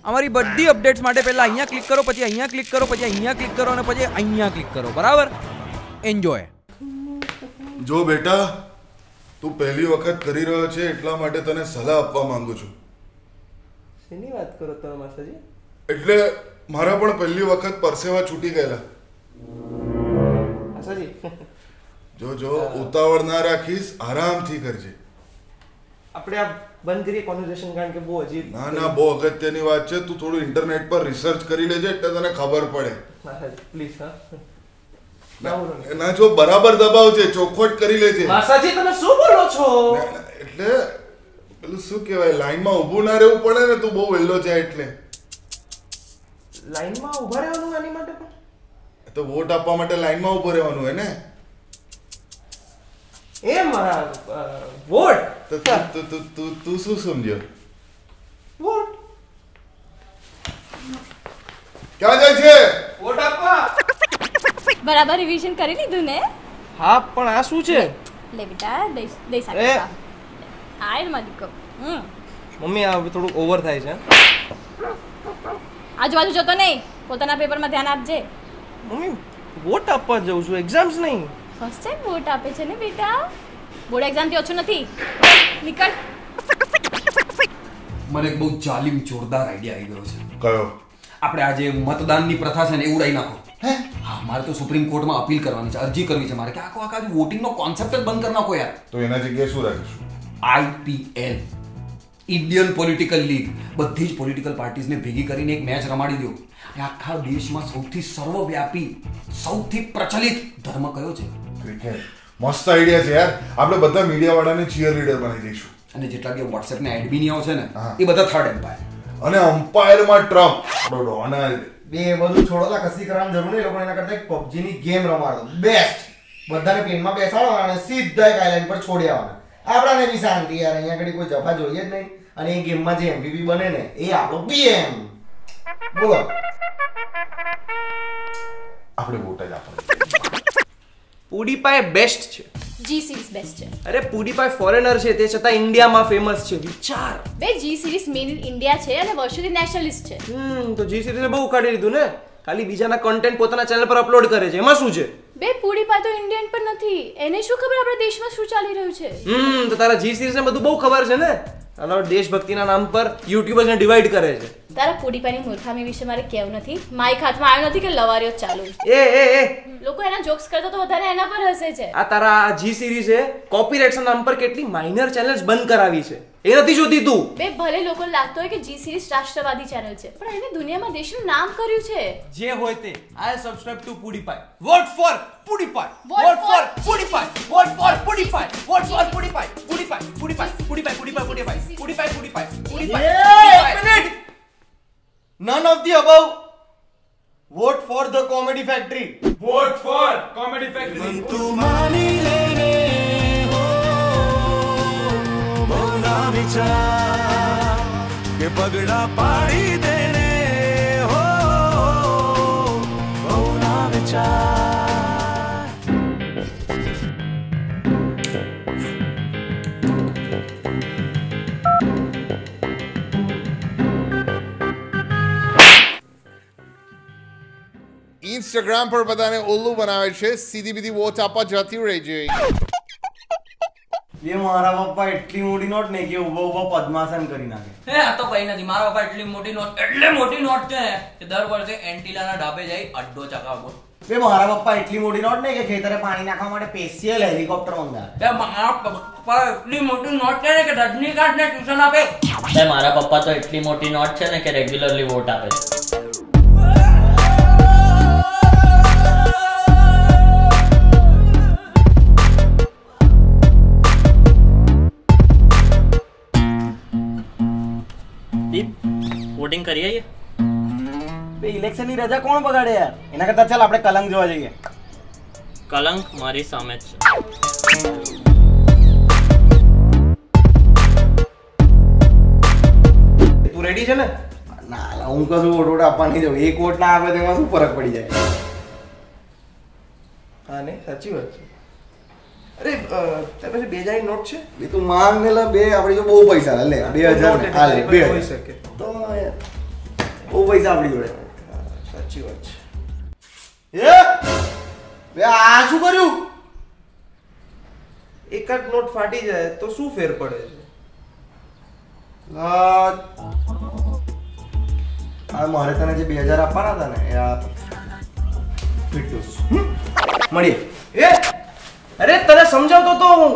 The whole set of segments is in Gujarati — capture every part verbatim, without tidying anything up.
અમારી બધી અપડેટ્સ માટે પહેલા અહીંયા ક્લિક કરો, પછી અહીંયા ક્લિક કરો, પછી અહીંયા ક્લિક કરો અને પછી અહીંયા ક્લિક કરો. બરાબર? એન્જોય. જો બેટા, તું પહેલી વખત કરી રહ્યો છે એટલા માટે તને સલાહ આપવા માંગુ છું. શેની વાત કરો તમે માસાજી? એટલે મારા પણ પહેલી વખત પરસેવા છૂટી ગયેલા. માસાજી જો જો ઉતાવળ ના રાખીશ, આરામથી કરજે. આપણે આ બંધ કરીએ કોન્વર્સેશન, કારણ કે બહુ અજીબ. ના ના, બહુ અગત્યની વાત છે. તું થોડું ઇન્ટરનેટ પર રિસર્ચ કરી લેજે એટલે તને ખબર પડે. માસાજી પ્લીઝ. હા ના, જો બરાબર દબાવજે, ચોખવટ કરી લેજે. માસાજી તમે શું બોલો છો? એટલે પેલું શું કહેવાય, લાઈનમાં ઊભું ના રહેવું પડે ને. તું બહુ વહેલો જાય એટલે. લાઈનમાં ઊભા રહેવાનું આની માટે પણ? તો વોટ આપવા માટે લાઈનમાં ઊભું રહેવાનું હોય ને. એ મારા વોટ તો તું તું તું તું શું સમજ્યો? વોટ ક્યાં જાય છે? વોટ આપવા. બરાબર રિવિઝન કરી લીધું ને? હા, પણ આ શું છે? લે બેટા, દઈ દઈ શકે. આય માલિકો. હમ મમ્મી, આ થોડું ઓવર થાય છે. આજુબાજુ જોતો નહીં, પોતાના પેપરમાં ધ્યાન આપજે. મમ્મી, વોટ આપવા જઉં છું, એક્ઝામ્સ નહીં. ફર્સ્ટ ટાઈમ વોટ આપે છે ને બેટા? બોર્ડ એક્ઝામથી ઓછું નથી. નીકળ. મને એક બહુ જાલિમ જોરદાર આઈડિયા આવી ગયો છે. કયો? આપણે આજે મતદાનની પ્રથા છે ને એ ઉડાઈ નાખો. હે? હા, મારે તો સુપ્રીમ કોર્ટમાં અપીલ કરવાની છે, અરજી કરવી છે મારે કે આખો આખા વોટિંગનો કોન્સેપ્ટ જ બંધ કરી નાખો યાર. તો એના જગ્યાએ શું રાખીશું? IPL, Indian political league. બધી જ પોલિટિકલ પાર્ટીઝને ભેગી કરીને એક મેચ રમાડી દો. આખા દેશમાં સૌથી સર્વવ્યાપી, સૌથી પ્રચલિત ધર્મ કયો છે? ક્રિકેટ. મસ્ત આઈડિયા છે યાર. આપણે બધા મીડિયા વાળાને ચીયર લીડર બનાવી દઈશું. અને જેટલા બી વોટ્સએપ ને એડમિનિયાઓ છે ને એ બધા થર્ડ એમ્પાયર. અને અમ્પાયરમાં ટ્રમ્પ, આપણો ડોનાલ્ડ. બે બધું છોડો, લા કસી કરવાનું જરૂર નહીં. લોકો એના કરતા એક પબજી ની ગેમ રમાડો, બેસ્ટ. બધાને પ્લેનમાં બેસાડવાના અને સીધા એક આઈલેન્ડ પર છોડી આવવાના. આપણાને બી શાંતિ યાર, અહીંયા આગળ કોઈ જફા જોઈએ જ નહીં. અને એ ગેમમાં જે એમવીપી બને ને એ આપણો પીએમ. બોલો, આપણે વોટ જ આપવાનો. પૂડીપાય બેસ્ટ છે. જી સિરીઝ બેસ્ટ છે. અરે પૂડીપાય ફોરેનર છે, તે છતાં ઇન્ડિયામાં ફેમસ છે. વિચાર. બે G series made in India છે અને વર્ષોથી નેશનલિસ્ટ છે. હમ તો જી સિરીઝે બહુ ઉખાડી લીધું ને. ખાલી બીજાના કન્ટેન્ટ પોતાના ચેનલ પર અપલોડ કરે છે, એમાં શું છે? બે પૂડીપાય તો ઇન્ડિયન પણ નથી. એને શું ખબર આપણા દેશમાં શું ચાલી રહ્યું છે? હમ તો તારા જી સિરીઝને બધું બહુ ખબર છે ને. આનો દેશભક્તિના નામ પર યુટ્યુબર્સને ડિવાઈડ કરે છે. તારા પૂડીપાયની મૂર્ખામી વિશે મારે કહેવું નથી. માઈક હાથમાં આવ્યો નથી કે લવારિયો ચાલુ. એ એ એ લોકો એના જોક્સ કરતા તો વધારે એના પર હસે છે. આ તારા જી સિરીઝે કોપીરાઇટ્સના નામ પર કેટલી માઇનર ચેનલ્સ બંધ કરાવી છે, એ નથી જોતી તું? બે ભલે લોકો લાગતો હોય કે જી સિરીઝ રાષ્ટ્રવાદી ચેનલ છે, પણ એને દુનિયામાં દેશનું નામ કર્યું છે. જે હોય તે, I subscribe to PewDiePie. Vote for PewDiePie. Vote for PewDiePie. Vote for PewDiePie. Vote for PewDiePie. PewDiePie PewDiePie PewDiePie PewDiePie PewDiePie PewDiePie PewDiePie PewDiePie. એક minute. None of the above. Vote for the Comedy Factory. Vote for Comedy Factory. tumhari lene ho bona vichar ke pagda paadi dene ho bona vichar. Instagram પર બધાને ઉલ્લુ બનાવે છે, સીધી બીધી વોચ આપવા જતી રહી છે. એ મારા પપ્પા એટલી મોટી નોટ ને કે ઉભો ઉભો પદ્માસન કરી નાખે. હે આ તો કઈ નથી. મારા પપ્પા એટલી મોટી નોટ એટલે મોટી નોટ છે કે દર વર્ષે એન્ટિલાના ઢાબે જઈ અડ્ડો ચકાવો. બે મારા પપ્પા એટલી મોટી નોટ ને કે ખેતરે પાણી નાખવા માટે સ્પેશિયલ હેલિકોપ્ટર મંગાવે. બે મારા પપ્પા એટલી મોટી નોટ છે ને કે રજનીકાંત ને ટ્યુશન આપે. બે મારા પપ્પા તો એટલી મોટી નોટ છે ને કે રેગ્યુલરલી વોટ આપે છે. વોટિંગ કરી આઈએ. બે ઇલેક્શન ની રજા કોણ બગાડે યાર? એના કરતા ચાલ આપણે કલંક જોવા જઈએ. કલંક મારી સામે જ છે. તું રેડી છે ને? ના, હું કશું વોટ વોટ આપવા નહીં જાઉં. એક વોટ ના આપે તેમાં શું ફરક પડી જાય? હા ને, સાચી વાત છે. અરે તારી પાસે બે હજાર ની નોટ છે? બે તું માંગ ને લે. બે આપણી જો બહુ પૈસા લે. બે હજાર ને હાલે બે હોઈ શકે તો યાર બહુ પૈસા આપણી જોડે. સાચી વાત છે. એ બે આ શું કર્યું? એક જ નોટ ફાટી જાય તો શું ફેર પડે છે? આ મારે તને જે બે હજાર આપવાના હતા ને એ આ ફિટુસ મળીએ. એ અરે તને સમજાવતો તો હું.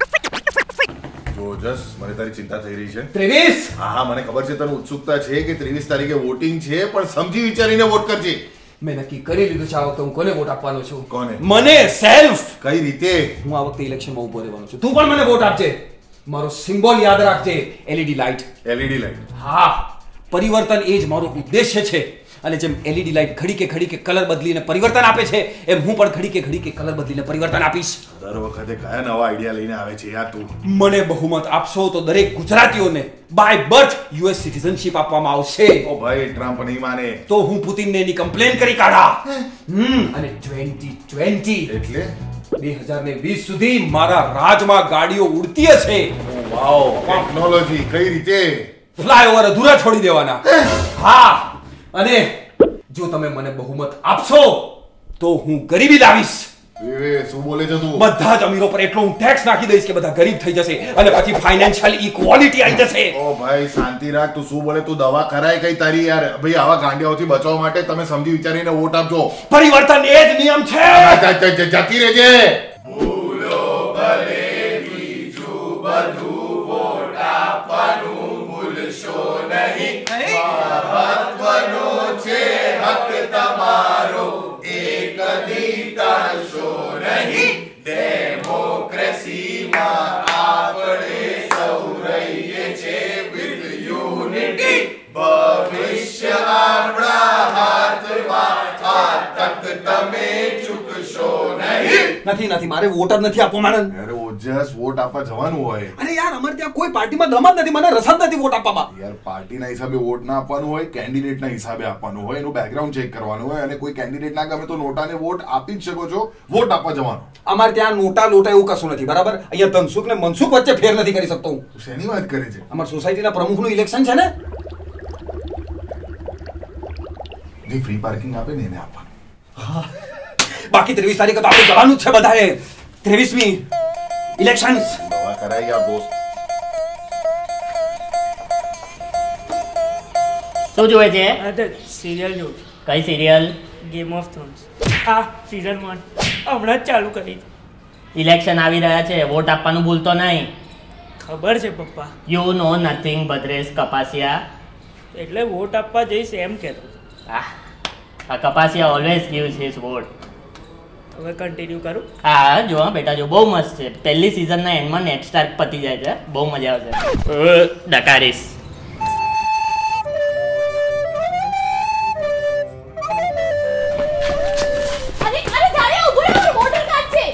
જો જસ મને તારી ચિંતા થઈ રહી છે. ત્રેવીસ હા હા મને ખબર છે તને ઉત્સુકતા છે કે ત્રેવીસ તારીખે વોટિંગ છે, પણ સમજી વિચારીને વોટ કરજે. મેં નક્કી કરી લીધું છે આ વખતે હું કોને વોટ આપવાનો છું. કોને? મને સેલ્ફ. કઈ રીતે? હું આ વખતે ઇલેક્શનમાં ઉભો રહેવાનો છું. તું પણ મને વોટ આપજે. મારો સિમ્બોલ યાદ રાખજે, એલઈડી લાઇટ. LED light? હા, પરિવર્તન એ જ મારો ઉદ્દેશ્ય છે. અને જેમ એલઈડી લાઇટ ઘડી કે ઘડી કે કલર બદલીને પરિવર્તન આપે છે, એમ હું પણ ઘડી કે ઘડી કે કલર બદલીને પરિવર્તન આપીશ. દર વખતે કયા નવા આઈડિયા લઈને આવે છે યાર તું? મને બહુમત આપશો તો દરેક ગુજરાતીઓને બાય બર્થ યુએસ સિટીઝનશિપ આપવામાં આવશે. ઓ ભાઈ ટ્રમ્પ નહીં માને તો હું પુતિનને એની કમ્પ્લેન કરી કાઢા. હમ અને ટ્વેન્ટી ટ્વેન્ટી એટલે બે હજાર વીસ સુધી મારા રાજમાં ગાડીઓ ઉડતી હશે. Wow, technology. કઈ રીતે? ફ્લાયઓવર અધૂરા છોડી દેવાના. હા, અને જો તમે મને બહુમત આપશો તો હું ગરીબી લાવીશ. એ શું બોલે છે તું? બધા જ અમીરો પર એટલો હું ટેક્સ નાખી દઈશ કે બધા ગરીબ થઈ જશે અને પછી ફાઇનાન્શિયલ ઇક્વાલિટી આવી જશે. ઓ ભાઈ શાંતિ રાખ. તું શું બોલે? તું દવા કરાય કઈ તારી યાર? ભાઈ આવા ગાંડિયાઓથી બચવા માટે તમે સમજી વિચારીને વોટ આપજો. પરિવર્તન એ જ નિયમ છે. જતી રહેજે. ભૂલો ભલે બીજું બધું વોટ આપવાનું ભૂલશો નહીં. મહત્વનો છે હક તમારો, એક દી તણશો નહીં. ડેમોક્રેસીમાં આપણે સૌ રહીએ છે વિથ યુનિટી. ભવિષ્ય આપણા હાથમાં, આ તક તમે ચૂકશો નહીં. નથી નથી મારે વોટ જ નથી આપવો માણસ. અરે ઓજસ વોટ આપવા જવાનું હોય. અરે યાર અમારે ત્યાં કોઈ પાર્ટીમાં દમ જ નથી. મને રસ જ નથી વોટ આપવામાં. યાર પાર્ટીના હિસાબે વોટ ના આપવાનું હોય, કેન્ડિડેટના હિસાબે આપવાનું હોય. એનું બેકગ્રાઉન્ડ ચેક કરવાનું હોય અને કોઈ કેન્ડિડેટ ના ગમે તો નોટાને વોટ આપી જ શકો છો. વોટ આપવા જવાનું. અમારે ત્યાં નોટા લોટા એવું કશું નથી. બરાબર? અહીંયા ધનસુખ ને મનસુખ વચ્ચે ફેર નથી કરી શકતો હું. શેની વાત કરે છે? અમારી સોસાયટીના પ્રમુખનું ઇલેક્શન છે ને. જે ફ્રી પાર્કિંગ આપે ને એને આપવાનું. બાકી ત્રેવીસ તારીખે તો આપણે જવાનું જ છે બધાએ. ત્રેવીસમી ઇલેક્શન્સ. દવા કરાઈ યાર દોસ્ત. શું જોવે છે? સિરિયલ જોઉં. કઈ સિરિયલ? Game of Thrones. આ સીઝન વન હમણાં જ ચાલુ કરી. ઇલેક્શન આવી રહ્યા છે, વોટ આપવાનું ભૂલતો નહીં. ખબર છે પપ્પા. You know nothing Bhadresh Kapasiya. એટલે વોટ આપવા જઈશ એમ કહેતો. આ Kapasiya always gives his vote. હવે કન્ટિન્યુ કરું? હા જો હા બેટા જો, બહુ મસ્ત છે. પહેલી સિઝનના એન્ડમાં નેટ સ્ટાર્ક પતી જાય છે. બહુ મજા આવશે. ડકારીશ. અરે અરે જાણે ઉભો રહો, વોટર કાર્ડ છે.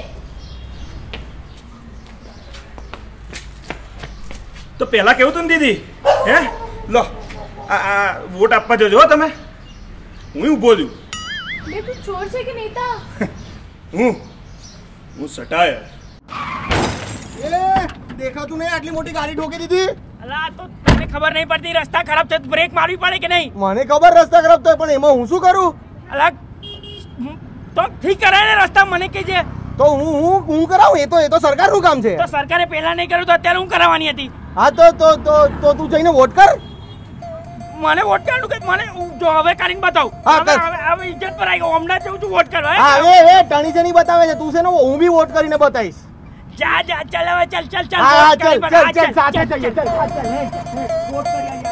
તો પહેલા કેવું તું દીદી? હે લો આ આ વોટ આપવા જજો હો તમે. હું ઊભો છું. બે તું ચોર છે કે નેતા? હું હું સટાય. એ દેખાતું નહીં, આટલી મોટી ગાડી ઠોકી દીધી. અલા તો તને ખબર નહીં પડતી રસ્તા ખરાબ છે, બ્રેક મારવી પડે કે નહીં? મને ખબર રસ્તા ખરાબ થાય, પણ એમાં હું શું કરું? અલા તો ઠીક કરાય ને રસ્તા, મને કે છે તો હું હું હું કરાવું? એ તો એ તો સરકારનું કામ છે. તો સરકારે પહેલા નહીં કર્યું તો અત્યારે હું કરાવવાની હતી. હા તો તો તો તો તું જઈને વોટ કર. મને વોટ કરવાનું કે મને જો હવે કરીને બતાવ. હા, હવે કર. હવે હવે ઇજ્જત પર આવી ગયો. હમણાં જઉં છું વોટ કરવા. હા એ એ ટણી જણી બતાવે છે. તું છે ને હું બી વોટ કરીને બતાવીશ. જા જા ચાલ હવે ચાલ ચાલ ચાલ. હા હા વોટ ચાલ કરી ચાલ બતાવ. ચાલ હા, સાથે ચાલ, જઈએ ચાલ, ચાલ ચાલ હે વોટ કરી આવ્યા.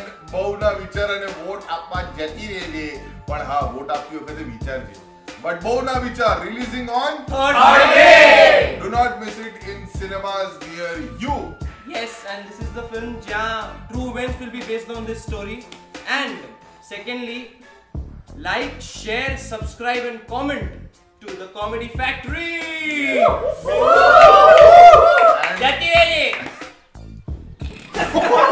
બહુ ના વિચાર અને વોટ આપવા જતી રહેજે. પણ હા, વોટ આપતી વખતે વિચારજે. બટ બહુ ના વિચાર. Releasing on Third May. Do not miss it in cinemas near you. Yes, and this is the film જ્યાં true events will be based on this story. And secondly, like, share, subscribe and comment to the Comedy Factory. જતી રહેજે.